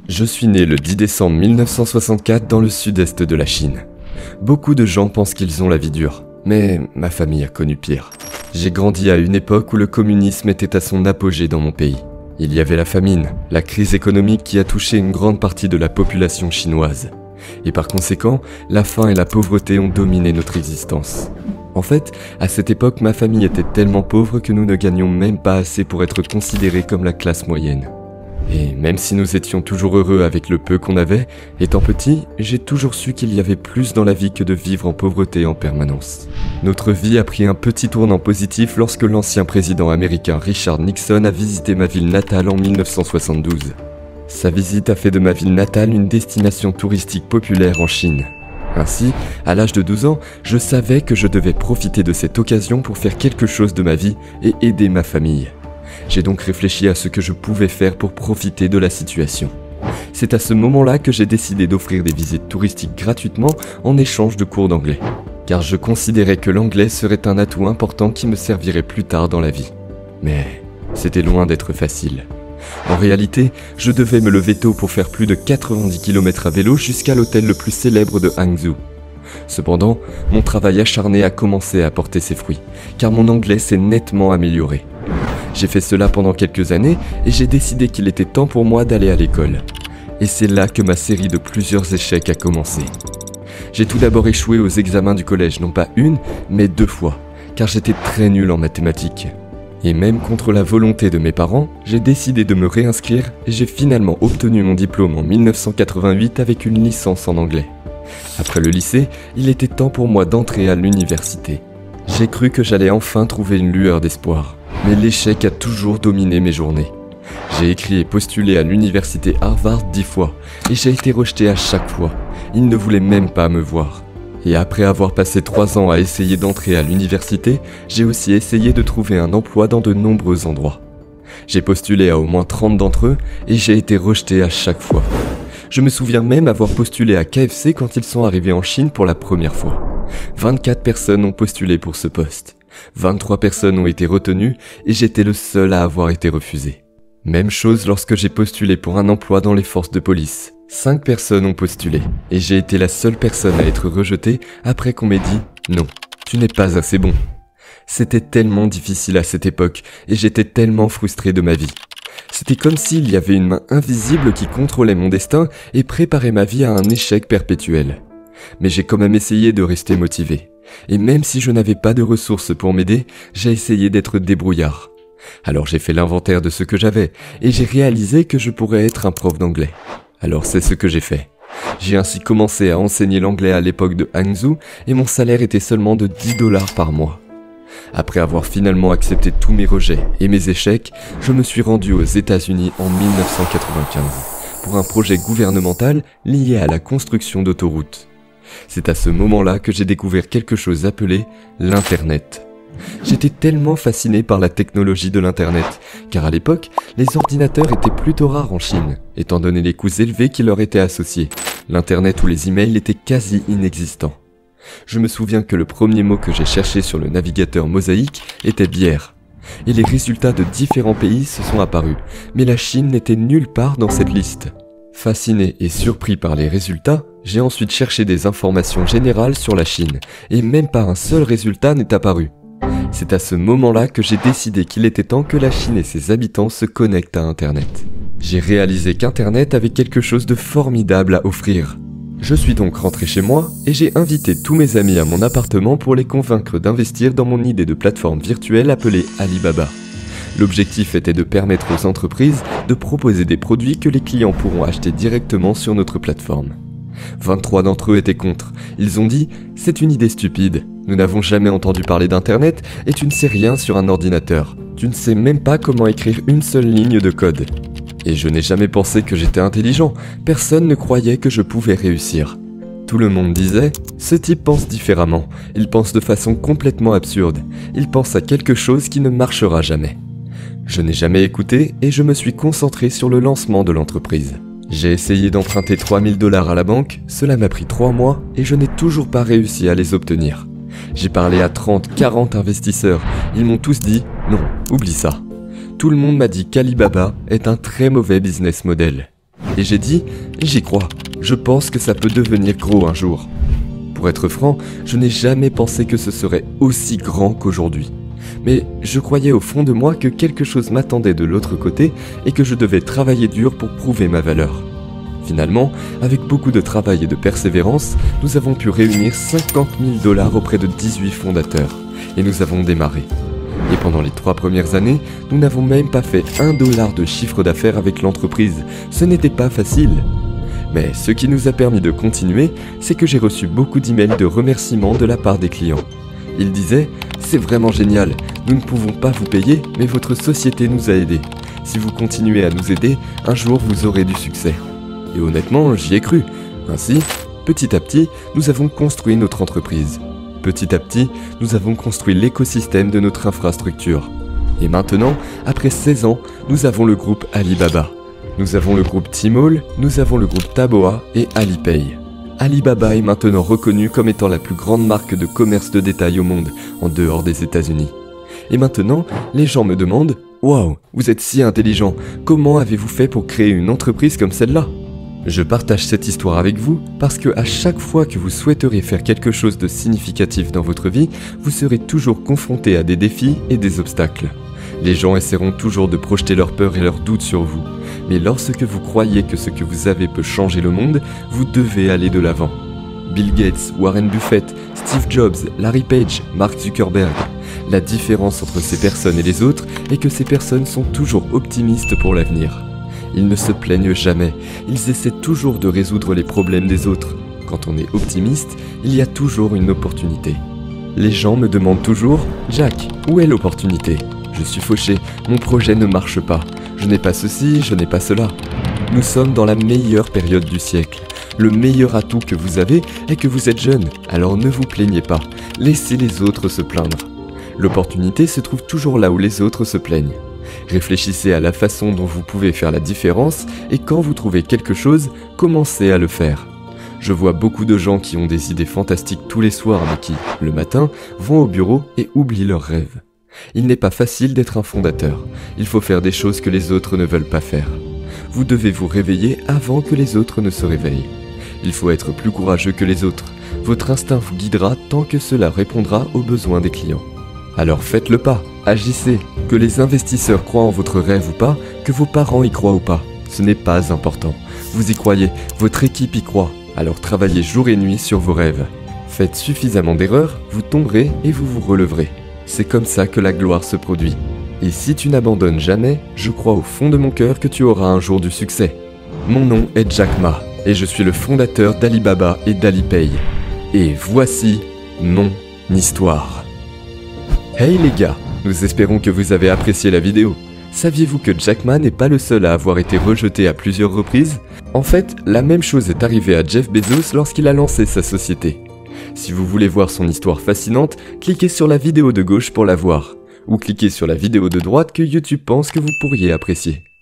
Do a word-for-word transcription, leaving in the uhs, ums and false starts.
Je suis né le dix décembre mille neuf cent soixante-quatre dans le sud-est de la Chine. Beaucoup de gens pensent qu'ils ont la vie dure, mais ma famille a connu pire. J'ai grandi à une époque où le communisme était à son apogée dans mon pays. Il y avait la famine, la crise économique qui a touché une grande partie de la population chinoise. Et par conséquent, la faim et la pauvreté ont dominé notre existence. En fait, à cette époque, ma famille était tellement pauvre que nous ne gagnions même pas assez pour être considérés comme la classe moyenne. Et même si nous étions toujours heureux avec le peu qu'on avait, étant petit, j'ai toujours su qu'il y avait plus dans la vie que de vivre en pauvreté en permanence. Notre vie a pris un petit tournant positif lorsque l'ancien président américain Richard Nixon a visité ma ville natale en mille neuf cent soixante-douze. Sa visite a fait de ma ville natale une destination touristique populaire en Chine. Ainsi, à l'âge de douze ans, je savais que je devais profiter de cette occasion pour faire quelque chose de ma vie et aider ma famille. J'ai donc réfléchi à ce que je pouvais faire pour profiter de la situation. C'est à ce moment-là que j'ai décidé d'offrir des visites touristiques gratuitement en échange de cours d'anglais. Car je considérais que l'anglais serait un atout important qui me servirait plus tard dans la vie. Mais c'était loin d'être facile. En réalité, je devais me lever tôt pour faire plus de quatre-vingt-dix kilomètres à vélo jusqu'à l'hôtel le plus célèbre de Hangzhou. Cependant, mon travail acharné a commencé à porter ses fruits, car mon anglais s'est nettement amélioré. J'ai fait cela pendant quelques années et j'ai décidé qu'il était temps pour moi d'aller à l'école. Et c'est là que ma série de plusieurs échecs a commencé. J'ai tout d'abord échoué aux examens du collège, non pas une, mais deux fois, car j'étais très nul en mathématiques. Et même contre la volonté de mes parents, j'ai décidé de me réinscrire et j'ai finalement obtenu mon diplôme en mille neuf cent quatre-vingt-huit avec une licence en anglais. Après le lycée, il était temps pour moi d'entrer à l'université. J'ai cru que j'allais enfin trouver une lueur d'espoir, mais l'échec a toujours dominé mes journées. J'ai écrit et postulé à l'université Harvard dix fois et j'ai été rejeté à chaque fois. Ils ne voulaient même pas me voir. Et après avoir passé trois ans à essayer d'entrer à l'université, j'ai aussi essayé de trouver un emploi dans de nombreux endroits. J'ai postulé à au moins trente d'entre eux et j'ai été rejeté à chaque fois. Je me souviens même avoir postulé à K F C quand ils sont arrivés en Chine pour la première fois. vingt-quatre personnes ont postulé pour ce poste. vingt-trois personnes ont été retenues et j'étais le seul à avoir été refusé. Même chose lorsque j'ai postulé pour un emploi dans les forces de police. Cinq personnes ont postulé et j'ai été la seule personne à être rejetée après qu'on m'ait dit « Non, tu n'es pas assez bon ». C'était tellement difficile à cette époque et j'étais tellement frustré de ma vie. C'était comme s'il y avait une main invisible qui contrôlait mon destin et préparait ma vie à un échec perpétuel. Mais j'ai quand même essayé de rester motivé. Et même si je n'avais pas de ressources pour m'aider, j'ai essayé d'être débrouillard. Alors j'ai fait l'inventaire de ce que j'avais et j'ai réalisé que je pourrais être un prof d'anglais. Alors c'est ce que j'ai fait. J'ai ainsi commencé à enseigner l'anglais à l'époque de Hangzhou et mon salaire était seulement de dix dollars par mois. Après avoir finalement accepté tous mes rejets et mes échecs, je me suis rendu aux États-Unis en mille neuf cent quatre-vingt-quinze pour un projet gouvernemental lié à la construction d'autoroutes. C'est à ce moment-là que j'ai découvert quelque chose appelé l'Internet. J'étais tellement fasciné par la technologie de l'Internet, car à l'époque, les ordinateurs étaient plutôt rares en Chine, étant donné les coûts élevés qui leur étaient associés. L'Internet ou les emails étaient quasi inexistants. Je me souviens que le premier mot que j'ai cherché sur le navigateur Mosaïque était bière. Et les résultats de différents pays se sont apparus, mais la Chine n'était nulle part dans cette liste. Fasciné et surpris par les résultats, j'ai ensuite cherché des informations générales sur la Chine, et même pas un seul résultat n'est apparu. C'est à ce moment-là que j'ai décidé qu'il était temps que la Chine et ses habitants se connectent à Internet. J'ai réalisé qu'Internet avait quelque chose de formidable à offrir. Je suis donc rentré chez moi et j'ai invité tous mes amis à mon appartement pour les convaincre d'investir dans mon idée de plateforme virtuelle appelée Alibaba. L'objectif était de permettre aux entreprises de proposer des produits que les clients pourront acheter directement sur notre plateforme. vingt-trois d'entre eux étaient contre. Ils ont dit « C'est une idée stupide. Nous n'avons jamais entendu parler d'Internet et tu ne sais rien sur un ordinateur. Tu ne sais même pas comment écrire une seule ligne de code. » Et je n'ai jamais pensé que j'étais intelligent. Personne ne croyait que je pouvais réussir. Tout le monde disait « Ce type pense différemment. Il pense de façon complètement absurde. Il pense à quelque chose qui ne marchera jamais. » Je n'ai jamais écouté et je me suis concentré sur le lancement de l'entreprise. J'ai essayé d'emprunter trois mille dollars à la banque, cela m'a pris trois mois et je n'ai toujours pas réussi à les obtenir. J'ai parlé à trente, quarante investisseurs, ils m'ont tous dit « Non, oublie ça ». Tout le monde m'a dit qu'Alibaba est un très mauvais business model. Et j'ai dit, j'y crois, je pense que ça peut devenir gros un jour. Pour être franc, je n'ai jamais pensé que ce serait aussi grand qu'aujourd'hui. Mais je croyais au fond de moi que quelque chose m'attendait de l'autre côté et que je devais travailler dur pour prouver ma valeur. Finalement, avec beaucoup de travail et de persévérance, nous avons pu réunir cinquante mille dollars auprès de dix-huit fondateurs. Et nous avons démarré. Et pendant les trois premières années, nous n'avons même pas fait un dollar de chiffre d'affaires avec l'entreprise. Ce n'était pas facile. Mais ce qui nous a permis de continuer, c'est que j'ai reçu beaucoup d'emails de remerciements de la part des clients. Ils disaient « C'est vraiment génial, nous ne pouvons pas vous payer, mais votre société nous a aidés. Si vous continuez à nous aider, un jour vous aurez du succès. » Et honnêtement, j'y ai cru. Ainsi, petit à petit, nous avons construit notre entreprise. Petit à petit, nous avons construit l'écosystème de notre infrastructure. Et maintenant, après seize ans, nous avons le groupe Alibaba. Nous avons le groupe Tmall, nous avons le groupe Taboa et Alipay. Alibaba est maintenant reconnu comme étant la plus grande marque de commerce de détail au monde, en dehors des États-Unis. Et maintenant, les gens me demandent « Waouh, vous êtes si intelligent, comment avez-vous fait pour créer une entreprise comme celle-là » Je partage cette histoire avec vous parce que à chaque fois que vous souhaiterez faire quelque chose de significatif dans votre vie, vous serez toujours confronté à des défis et des obstacles. Les gens essaieront toujours de projeter leurs peurs et leurs doutes sur vous. Mais lorsque vous croyez que ce que vous avez peut changer le monde, vous devez aller de l'avant. Bill Gates, Warren Buffett, Steve Jobs, Larry Page, Mark Zuckerberg. La différence entre ces personnes et les autres est que ces personnes sont toujours optimistes pour l'avenir. Ils ne se plaignent jamais, ils essaient toujours de résoudre les problèmes des autres. Quand on est optimiste, il y a toujours une opportunité. Les gens me demandent toujours « Jack, où est l'opportunité ? Je suis fauché, mon projet ne marche pas. Je n'ai pas ceci, je n'ai pas cela. » Nous sommes dans la meilleure période du siècle. Le meilleur atout que vous avez est que vous êtes jeune, alors ne vous plaignez pas. Laissez les autres se plaindre. L'opportunité se trouve toujours là où les autres se plaignent. Réfléchissez à la façon dont vous pouvez faire la différence et quand vous trouvez quelque chose, commencez à le faire. Je vois beaucoup de gens qui ont des idées fantastiques tous les soirs mais qui, le matin, vont au bureau et oublient leurs rêves. Il n'est pas facile d'être un fondateur. Il faut faire des choses que les autres ne veulent pas faire. Vous devez vous réveiller avant que les autres ne se réveillent. Il faut être plus courageux que les autres. Votre instinct vous guidera tant que cela répondra aux besoins des clients. Alors faites le pas, agissez. Que les investisseurs croient en votre rêve ou pas, que vos parents y croient ou pas, ce n'est pas important. Vous y croyez, votre équipe y croit, alors travaillez jour et nuit sur vos rêves. Faites suffisamment d'erreurs, vous tomberez et vous vous releverez. C'est comme ça que la gloire se produit. Et si tu n'abandonnes jamais, je crois au fond de mon cœur que tu auras un jour du succès. Mon nom est Jack Ma, et je suis le fondateur d'Alibaba et d'Alipay. Et voici mon histoire. Hey les gars, nous espérons que vous avez apprécié la vidéo. Saviez-vous que Jack Ma n'est pas le seul à avoir été rejeté à plusieurs reprises? En fait, la même chose est arrivée à Jeff Bezos lorsqu'il a lancé sa société. Si vous voulez voir son histoire fascinante, cliquez sur la vidéo de gauche pour la voir, ou cliquez sur la vidéo de droite que YouTube pense que vous pourriez apprécier.